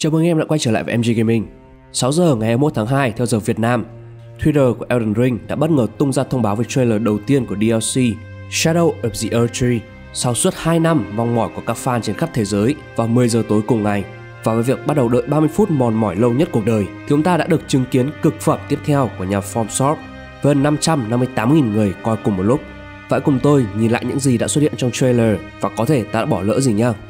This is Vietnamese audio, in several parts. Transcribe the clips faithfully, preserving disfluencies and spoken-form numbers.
Chào mừng em đã quay trở lại với em giê Gaming. sáu giờ ngày hai mươi mốt tháng hai theo giờ Việt Nam, Twitter của Elden Ring đã bất ngờ tung ra thông báo về trailer đầu tiên của đê lờ xê Shadow of the Erdtree sau suốt hai năm mong mỏi của các fan trên khắp thế giới vào mười giờ tối cùng ngày. Và với việc bắt đầu đợi ba mươi phút mòn mỏi lâu nhất cuộc đời, thì chúng ta đã được chứng kiến cực phẩm tiếp theo của nhà FromSoft với hơn năm trăm năm mươi tám nghìn người coi cùng một lúc. Vậy cùng tôi nhìn lại những gì đã xuất hiện trong trailer và có thể ta đã bỏ lỡ gì nhá.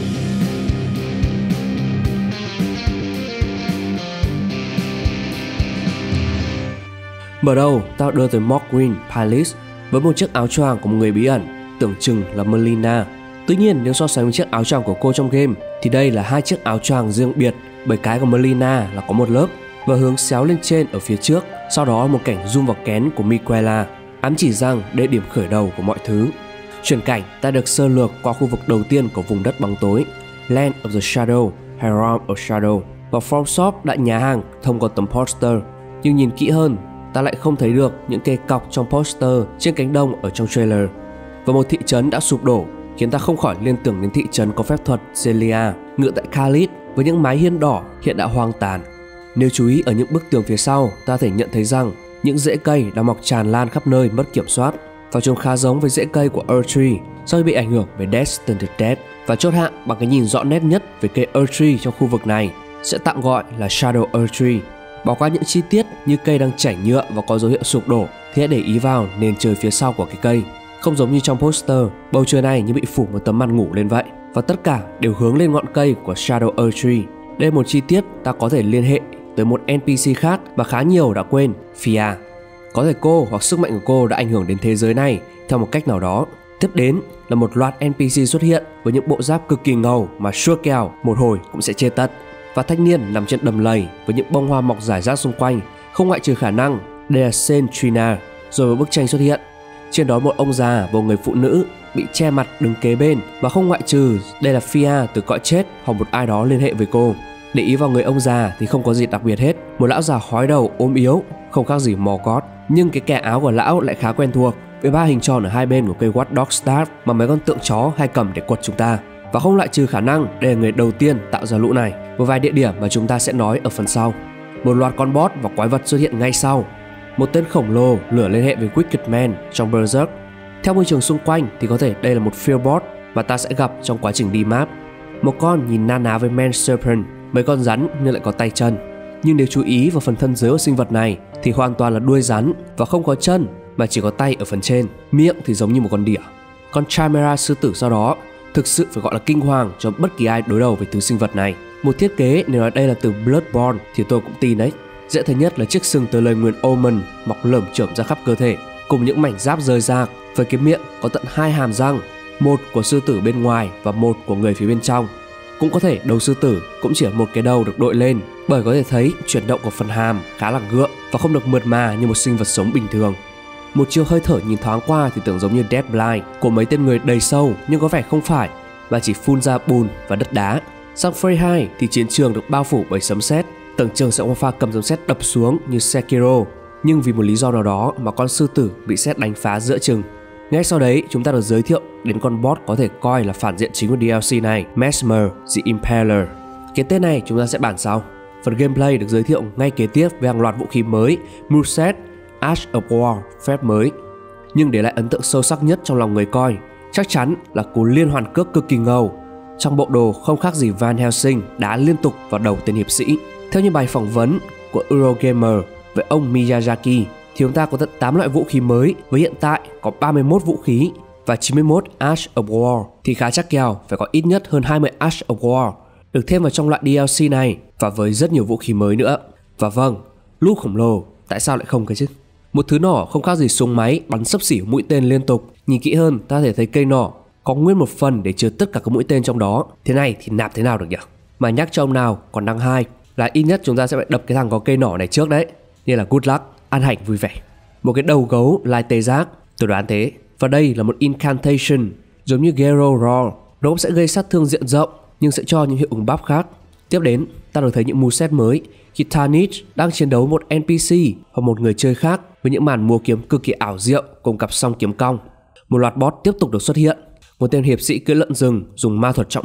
Mở đầu, ta đưa tới Morrowind Palace với một chiếc áo choàng của một người bí ẩn, tưởng chừng là Melina. Tuy nhiên, nếu so sánh với chiếc áo choàng của cô trong game, thì đây là hai chiếc áo choàng riêng biệt, bởi cái của Melina là có một lớp và hướng xéo lên trên ở phía trước, sau đó là một cảnh zoom vào kén của Miquella, ám chỉ rằng đây là điểm khởi đầu của mọi thứ. Chuyển cảnh, ta được sơ lược qua khu vực đầu tiên của vùng đất bóng tối, Land of the Shadow hay Realm of Shadow, và FromSoft đã nhá hàng thông qua tấm poster. Nhưng nhìn kỹ hơn, ta lại không thấy được những cây cọc trong poster trên cánh đồng ở trong trailer. Và một thị trấn đã sụp đổ khiến ta không khỏi liên tưởng đến thị trấn có phép thuật Celia ngự tại Caelid với những mái hiên đỏ hiện đã hoang tàn. Nếu chú ý ở những bức tường phía sau, ta thể nhận thấy rằng những rễ cây đã mọc tràn lan khắp nơi mất kiểm soát, và trông khá giống với rễ cây của Erdtree do bị ảnh hưởng bởi Destined Death. Và chốt hạ bằng cái nhìn rõ nét nhất về cây Erdtree trong khu vực này sẽ tạm gọi là Shadow Erdtree. Bỏ qua những chi tiết như cây đang chảy nhựa và có dấu hiệu sụp đổ, thì hãy để ý vào nền trời phía sau của cái cây. Không giống như trong poster, bầu trời này như bị phủ một tấm màn ngủ lên vậy, và tất cả đều hướng lên ngọn cây của Shadow Erdtree. Đây là một chi tiết ta có thể liên hệ tới một en pê xê khác mà khá nhiều đã quên, Fia. Có thể cô hoặc sức mạnh của cô đã ảnh hưởng đến thế giới này theo một cách nào đó. Tiếp đến là một loạt en pê xê xuất hiện với những bộ giáp cực kỳ ngầu mà sure kèo một hồi cũng sẽ chê tất. Và thanh niên nằm trên đầm lầy với những bông hoa mọc rải rác xung quanh, không ngoại trừ khả năng đây là Saint Trina. Rồi một bức tranh xuất hiện, trên đó một ông già và một người phụ nữ bị che mặt đứng kế bên, và không ngoại trừ đây là Fia từ cõi chết hoặc một ai đó liên hệ với cô. Để ý vào người ông già thì không có gì đặc biệt hết, một lão già hói đầu ốm yếu, không khác gì Morgoth. Nhưng cái kẻ áo của lão lại khá quen thuộc, với ba hình tròn ở hai bên của cây Watchdog Staff mà mấy con tượng chó hay cầm để quật chúng ta. Và không loại trừ khả năng đây là người đầu tiên tạo ra lũ này, một vài địa điểm mà chúng ta sẽ nói ở phần sau. Một loạt con boss và quái vật xuất hiện ngay sau. Một tên khổng lồ lửa liên hệ với Wicked Man trong Berserk. Theo môi trường xung quanh thì có thể đây là một field boss mà ta sẽ gặp trong quá trình đi map. Một con nhìn na ná với Man Serpent, mấy con rắn nhưng lại có tay chân. Nhưng nếu chú ý vào phần thân dưới của sinh vật này thì hoàn toàn là đuôi rắn và không có chân mà chỉ có tay ở phần trên. Miệng thì giống như một con đỉa. Con Chimera sư tử sau đó thực sự phải gọi là kinh hoàng cho bất kỳ ai đối đầu với thứ sinh vật này. Một thiết kế nếu nói đây là từ Bloodborne thì tôi cũng tin đấy. Dễ thấy nhất là chiếc sừng từ lời nguyền Omen mọc lởm chởm ra khắp cơ thể, cùng những mảnh giáp rời rạc với cái miệng có tận hai hàm răng, một của sư tử bên ngoài và một của người phía bên trong. Cũng có thể đầu sư tử cũng chỉ là một cái đầu được đội lên, bởi có thể thấy chuyển động của phần hàm khá là gượng và không được mượt mà như một sinh vật sống bình thường. Một chiều hơi thở nhìn thoáng qua thì tưởng giống như Deadblind của mấy tên người đầy sâu, nhưng có vẻ không phải, và chỉ phun ra bùn và đất đá. Sang Phase hai thì chiến trường được bao phủ bởi sấm sét, tưởng chừng sẽ có pha cầm sấm sét đập xuống như Sekiro, nhưng vì một lý do nào đó mà con sư tử bị sét đánh phá giữa chừng. Ngay sau đấy chúng ta được giới thiệu đến con boss có thể coi là phản diện chính của đê lờ xê này, Mesmer the Impaler. Cái tên này chúng ta sẽ bàn sau. Phần gameplay được giới thiệu ngay kế tiếp với hàng loạt vũ khí mới, moveset, Ash of War, phép mới. Nhưng để lại ấn tượng sâu sắc nhất trong lòng người coi chắc chắn là cú liên hoàn cước cực kỳ ngầu. Trong bộ đồ không khác gì Van Helsing đá liên tục vào đầu tên hiệp sĩ. Theo như bài phỏng vấn của Eurogamer với ông Miyazaki thì chúng ta có tận tám loại vũ khí mới, với hiện tại có ba mươi mốt vũ khí và chín mươi mốt Ash of War, thì khá chắc kèo phải có ít nhất hơn hai mươi Ash of War được thêm vào trong loại đê lờ xê này, và với rất nhiều vũ khí mới nữa. Và vâng, lũ khổng lồ tại sao lại không cái chứ? Một thứ nỏ không khác gì súng máy bắn xấp xỉ mũi tên liên tục. Nhìn kỹ hơn ta thể thấy cây nỏ có nguyên một phần để chứa tất cả các mũi tên trong đó. Thế này thì nạp thế nào được nhỉ? Mà nhắc cho ông nào còn đang hai là ít nhất chúng ta sẽ phải đập cái thằng có cây nỏ này trước đấy. Nên là good luck, ăn hạnh vui vẻ. Một cái đầu gấu lai tê giác, tôi đoán thế. Và đây là một incantation giống như Gero Roar. Nó cũng sẽ gây sát thương diện rộng nhưng sẽ cho những hiệu ứng buff khác. Tiếp đến ta được thấy những moveset mới khi Tarnich đang chiến đấu một en pê xê hoặc một người chơi khác với những màn múa kiếm cực kỳ ảo diệu cùng cặp song kiếm cong. Một loạt boss tiếp tục được xuất hiện. Một tên hiệp sĩ cưỡi lợn rừng dùng ma thuật trọng lực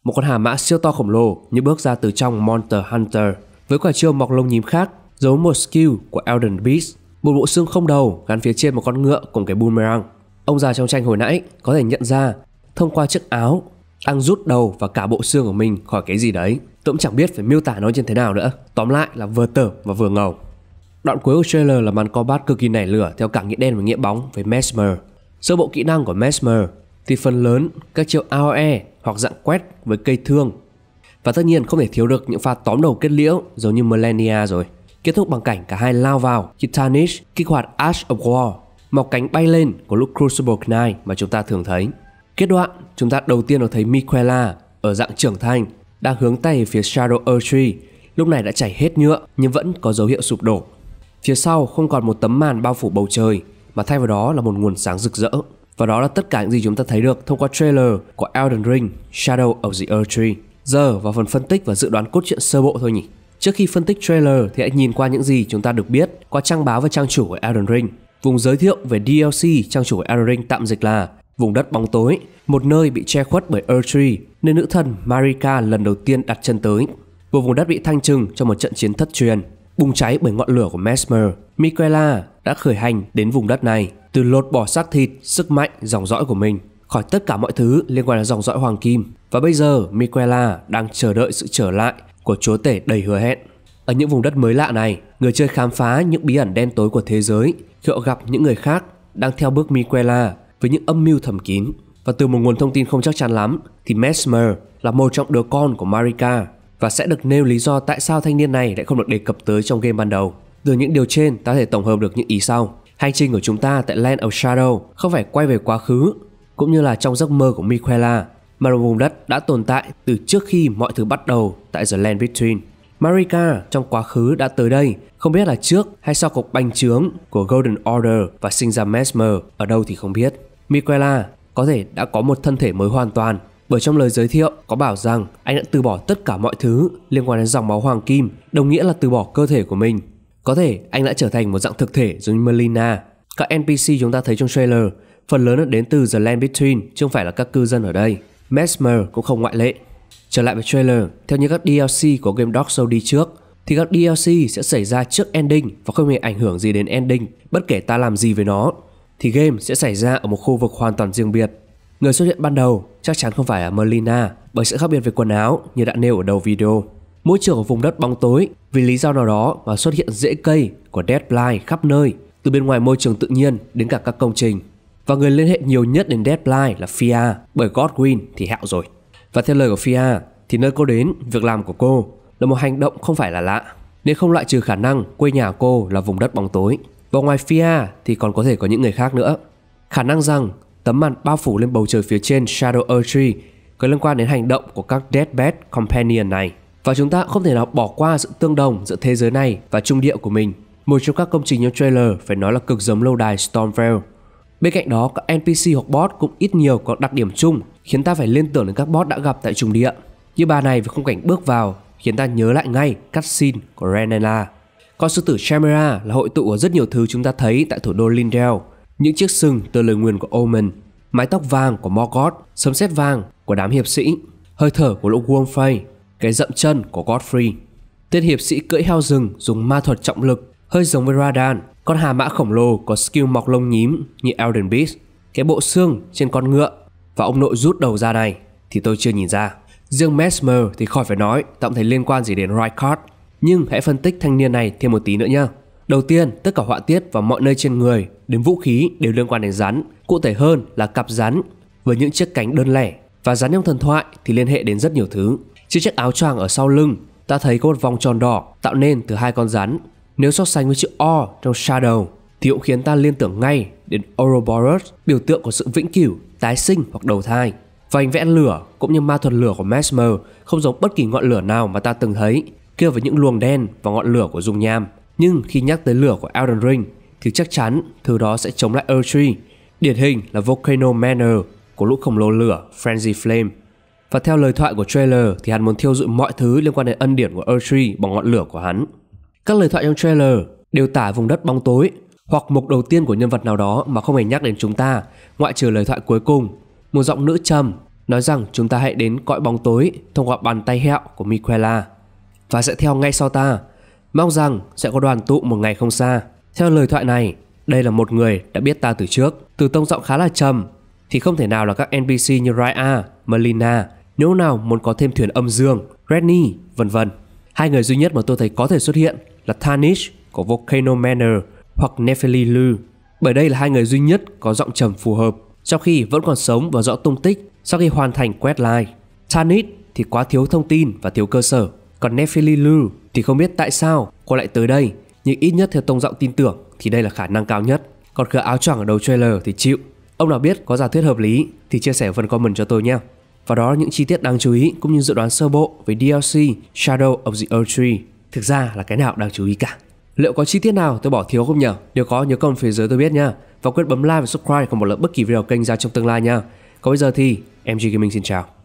Một con hà mã siêu to khổng lồ như bước ra từ trong Monster Hunter, với quả trượng mọc lông nhím khác, giống một skill của Elden Beast, một bộ xương không đầu gắn phía trên một con ngựa cùng cái boomerang. Ông già trong tranh hồi nãy có thể nhận ra thông qua chiếc áo đang rút đầu và cả bộ xương của mình khỏi cái gì đấy. Tôi cũng chẳng biết phải miêu tả nó như thế nào nữa. Tóm lại là vừa tởm và vừa ngầu. Đoạn cuối của trailer là màn combat cực kỳ nảy lửa theo cả nghĩa đen và nghĩa bóng với Mesmer. Sơ bộ kỹ năng của Mesmer thì phần lớn các chiêu a o e hoặc dạng quét với cây thương. Và tất nhiên không thể thiếu được những pha tóm đầu kết liễu giống như Millennia rồi. Kết thúc bằng cảnh cả hai lao vào khi Tarnish kích hoạt Ash of War, mọc cánh bay lên của lúc Crucible Knight mà chúng ta thường thấy. Kết đoạn, chúng ta đầu tiên được thấy Miquella ở dạng trưởng thành đang hướng tay về phía Shadow Erdtree, lúc này đã chảy hết nhựa nhưng vẫn có dấu hiệu sụp đổ. Phía sau không còn một tấm màn bao phủ bầu trời mà thay vào đó là một nguồn sáng rực rỡ. Và đó là tất cả những gì chúng ta thấy được thông qua trailer của Elden Ring Shadow of the Erdtree. Giờ vào phần phân tích và dự đoán cốt truyện sơ bộ thôi nhỉ. Trước khi phân tích trailer thì hãy nhìn qua những gì chúng ta được biết qua trang báo và trang chủ của Elden Ring. Vùng giới thiệu về đê lờ xê trang chủ của Elden Ring tạm dịch là vùng đất bóng tối, một nơi bị che khuất bởi Erdtree, nơi nữ thần Marika lần đầu tiên đặt chân tới. Một vùng đất bị thanh trừng trong một trận chiến thất truyền, bùng cháy bởi ngọn lửa của Mesmer. Miquella đã khởi hành đến vùng đất này, từ lột bỏ xác thịt, sức mạnh, dòng dõi của mình khỏi tất cả mọi thứ liên quan đến dòng dõi hoàng kim. Và bây giờ Miquella đang chờ đợi sự trở lại của chúa tể đầy hứa hẹn. Ở những vùng đất mới lạ này, người chơi khám phá những bí ẩn đen tối của thế giới khi họ gặp những người khác đang theo bước Miquella với những âm mưu thầm kín. Và từ một nguồn thông tin không chắc chắn lắm thì Mesmer là một trong đứa con của Marika và sẽ được nêu lý do tại sao thanh niên này lại không được đề cập tới trong game ban đầu. Từ những điều trên ta có thể tổng hợp được những ý sau. Hành trình của chúng ta tại Land of Shadow không phải quay về quá khứ cũng như là trong giấc mơ của Miquella, mà là vùng đất đã tồn tại từ trước khi mọi thứ bắt đầu tại The Land Between. Marika trong quá khứ đã tới đây, không biết là trước hay sau cuộc bành trướng của Golden Order và sinh ra Mesmer ở đâu thì không biết. Miquella có thể đã có một thân thể mới hoàn toàn, bởi trong lời giới thiệu có bảo rằng anh đã từ bỏ tất cả mọi thứ liên quan đến dòng máu hoàng kim, đồng nghĩa là từ bỏ cơ thể của mình. Có thể anh đã trở thành một dạng thực thể giống như Melina. Các en pê xê chúng ta thấy trong trailer phần lớn là đến từ The Land Between chứ không phải là các cư dân ở đây. Mesmer cũng không ngoại lệ. Trở lại với trailer, theo như các đê lờ xê của game Dark Souls đi trước thì các đê lờ xê sẽ xảy ra trước ending và không hề ảnh hưởng gì đến ending. Bất kể ta làm gì với nó thì game sẽ xảy ra ở một khu vực hoàn toàn riêng biệt. Người xuất hiện ban đầu chắc chắn không phải là Melina, bởi sự khác biệt về quần áo như đã nêu ở đầu video. Môi trường của vùng đất bóng tối vì lý do nào đó mà xuất hiện rễ cây của Deadblight khắp nơi, từ bên ngoài môi trường tự nhiên đến cả các công trình. Và người liên hệ nhiều nhất đến Deadblight là Fia, bởi Godwyn thì hẹo rồi. Và theo lời của Fia thì nơi cô đến, việc làm của cô là một hành động không phải là lạ, nên không loại trừ khả năng quê nhà cô là vùng đất bóng tối. Và ngoài Fia thì còn có thể có những người khác nữa. Khả năng rằng tấm màn bao phủ lên bầu trời phía trên Shadow Erdtree có liên quan đến hành động của các Deathbed Companion này. Và chúng ta không thể nào bỏ qua sự tương đồng giữa thế giới này và trung địa của mình. Một trong các công trình trong trailer phải nói là cực giống lâu đài Stormveil. Bên cạnh đó, các en pê xê hoặc boss cũng ít nhiều có đặc điểm chung khiến ta phải liên tưởng đến các boss đã gặp tại trung địa. Như bà này với khung cảnh bước vào khiến ta nhớ lại ngay cutscene của Renella. Con sư tử Chimera là hội tụ của rất nhiều thứ chúng ta thấy tại thủ đô Lindell. Những chiếc sừng từ lời nguyền của Omen, mái tóc vàng của Morgoth, sấm sét vàng của đám hiệp sĩ, hơi thở của lũ Wolfey, cái dậm chân của Godfrey. Tên hiệp sĩ cưỡi heo rừng dùng ma thuật trọng lực, hơi giống với Radan, con hà mã khổng lồ có skill mọc lông nhím như Elden Beast. Cái bộ xương trên con ngựa và ông nội rút đầu ra này thì tôi chưa nhìn ra. Riêng Mesmer thì khỏi phải nói, tạm thấy liên quan gì đến Rykard. Nhưng hãy phân tích thanh niên này thêm một tí nữa nhá. Đầu tiên, tất cả họa tiết và mọi nơi trên người đến vũ khí đều liên quan đến rắn, cụ thể hơn là cặp rắn với những chiếc cánh đơn lẻ. Và rắn trong thần thoại thì liên hệ đến rất nhiều thứ. Trên chiếc áo choàng ở sau lưng ta thấy có một vòng tròn đỏ tạo nên từ hai con rắn. Nếu so sánh với chữ O trong Shadow thì cũng khiến ta liên tưởng ngay đến Ouroboros, biểu tượng của sự vĩnh cửu, tái sinh hoặc đầu thai. Và hình vẽ lửa cũng như ma thuật lửa của Mesmer không giống bất kỳ ngọn lửa nào mà ta từng thấy, kia với những luồng đen và ngọn lửa của dung nham. Nhưng khi nhắc tới lửa của Elden Ring thì chắc chắn thứ đó sẽ chống lại Erdtree, điển hình là Volcano Manor của lũ khổng lồ lửa Frenzy Flame. Và theo lời thoại của trailer thì hắn muốn thiêu rụi mọi thứ liên quan đến ân điển của Erdtree bằng ngọn lửa của hắn. Các lời thoại trong trailer đều tả vùng đất bóng tối hoặc mục đầu tiên của nhân vật nào đó mà không hề nhắc đến chúng ta, ngoại trừ lời thoại cuối cùng, một giọng nữ trầm nói rằng chúng ta hãy đến cõi bóng tối thông qua bàn tay hẹo của Miquella và sẽ theo ngay sau ta. Mong rằng sẽ có đoàn tụ một ngày không xa. Theo lời thoại này, đây là một người đã biết ta từ trước. Từ tông giọng khá là trầm thì không thể nào là các en pê xê như Raya, Melina, nếu nào muốn có thêm thuyền âm dương, Rennie, vân vân. Hai người duy nhất mà tôi thấy có thể xuất hiện là Tarnish của Volcano Manor hoặc Nephili Lu, bởi đây là hai người duy nhất có giọng trầm phù hợp, trong khi vẫn còn sống và rõ tung tích sau khi hoàn thành questline. Tarnish thì quá thiếu thông tin và thiếu cơ sở, còn Nephili Lu thì không biết tại sao cô lại tới đây, nhưng ít nhất theo tông giọng tin tưởng thì đây là khả năng cao nhất. Còn khứa áo choàng ở đầu trailer thì chịu. Ông nào biết có giả thuyết hợp lý thì chia sẻ phần comment cho tôi nhé. Và đó là những chi tiết đáng chú ý cũng như dự đoán sơ bộ về đê lờ xê Shadow of the Earth Tree. Thực ra là cái nào đáng chú ý cả. Liệu có chi tiết nào tôi bỏ thiếu không nhỉ? Nếu có nhớ comment phía dưới tôi biết nha. Và quên bấm like và subscribe để không bỏ lỡ bất kỳ video kênh ra trong tương lai nha. Còn bây giờ thì em giê Gaming xin chào.